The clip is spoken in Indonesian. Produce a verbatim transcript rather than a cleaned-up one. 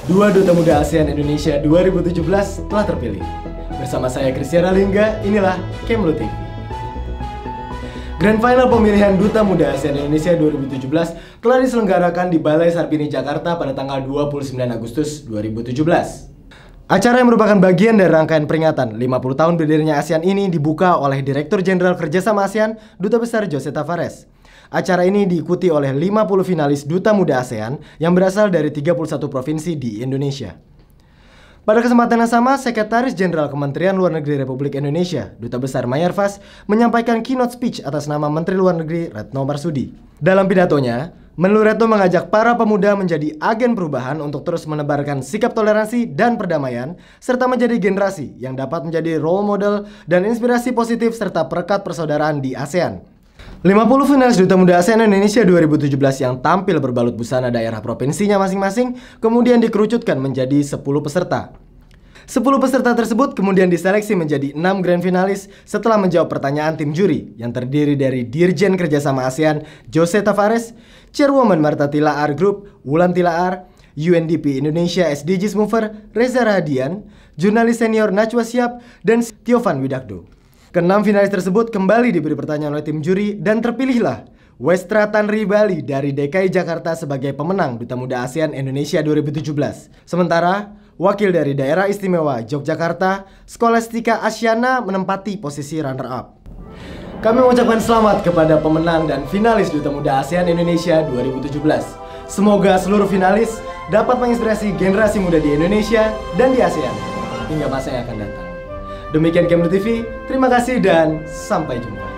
Dua Duta Muda ASEAN Indonesia dua ribu tujuh belas telah terpilih. Bersama saya Christiana Lingga, inilah Kemlu T V. Grand Final pemilihan Duta Muda ASEAN Indonesia dua ribu tujuh belas telah diselenggarakan di Balai Sarbini Jakarta pada tanggal dua puluh sembilan Agustus dua ribu tujuh belas. Acara yang merupakan bagian dari rangkaian peringatan lima puluh tahun berdirinya ASEAN ini dibuka oleh Direktur Jenderal Kerjasama ASEAN, Duta Besar Jose Tavares. Acara ini diikuti oleh lima puluh finalis Duta Muda ASEAN yang berasal dari tiga puluh satu provinsi di Indonesia. Pada kesempatan yang sama, Sekretaris Jenderal Kementerian Luar Negeri Republik Indonesia, Duta Besar Mayarfas, menyampaikan keynote speech atas nama Menteri Luar Negeri Retno Marsudi. Dalam pidatonya, Menlu Retno mengajak para pemuda menjadi agen perubahan untuk terus menebarkan sikap toleransi dan perdamaian, serta menjadi generasi yang dapat menjadi role model dan inspirasi positif serta perekat persaudaraan di ASEAN. lima puluh finalis Duta Muda ASEAN Indonesia dua ribu tujuh belas yang tampil berbalut busana daerah provinsinya masing-masing kemudian dikerucutkan menjadi sepuluh peserta. sepuluh peserta tersebut kemudian diseleksi menjadi enam grand finalis setelah menjawab pertanyaan tim juri yang terdiri dari Dirjen Kerjasama ASEAN Jose Tavares, Chairwoman Marta Tilaar Group Wulan Tilaar, U N D P Indonesia S D Gs Mover Reza Rahadian, jurnalis senior Najwa Shihab, dan Tiovan Widakdo. Keenam finalis tersebut kembali diberi pertanyaan oleh tim juri dan terpilihlah Westra Tanri Bali dari D K I Jakarta sebagai pemenang Duta Muda ASEAN Indonesia dua ribu tujuh belas. Sementara, wakil dari Daerah Istimewa Yogyakarta, Scholastika Asyana menempati posisi runner-up. Kami mengucapkan selamat kepada pemenang dan finalis Duta Muda ASEAN Indonesia dua ribu tujuh belas. Semoga seluruh finalis dapat menginspirasi generasi muda di Indonesia dan di ASEAN hingga masa yang akan datang. Demikian Kemlu T V, terima kasih dan sampai jumpa.